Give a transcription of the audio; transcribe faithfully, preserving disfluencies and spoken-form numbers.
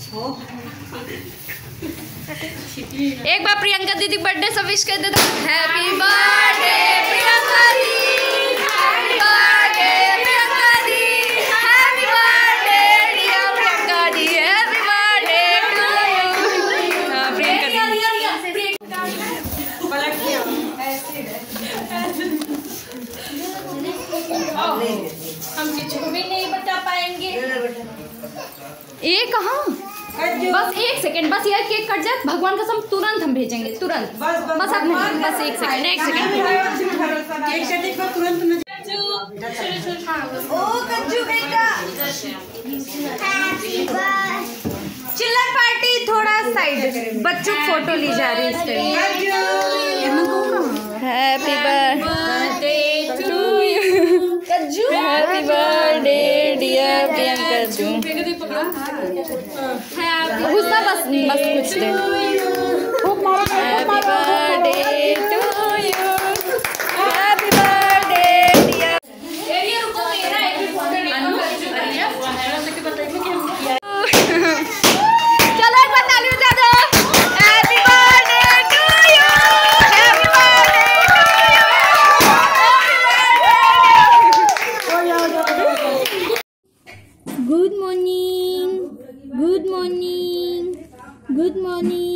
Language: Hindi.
एक बार प्रियंका दीदी बर्थडे सब विश कर देता। Happy birthday Priyanka di, happy birthday Priyanka di, happy birthday dear Priyanka di, happy birthday to you. हां प्रियंका दी पलट के हम किसी को भी नहीं बता पाएंगे। ये कहाँ? बस एक सेकंड, बस ये केक कट जाए, भगवान कसम तुरंत हम भेजेंगे, तुरंत। बस बस बस, बस, बस एक सेकंड, एक सेकंड। केक कटे को तुरंत न ओ कज्जू बेटा। चिल्लर पार्टी थोड़ा साइड, बच्चों फोटो ली जा रही है इस time. Happy birthday to you Kajju, happy birthday dear Priyanka जू। गुस्सा बस बस कुछ दे। Happy birthday to you, happy birthday dear. चलो एक बार ताली बजा दो। Happy birthday to you, happy birthday to you. Good morning, good morning, good morning.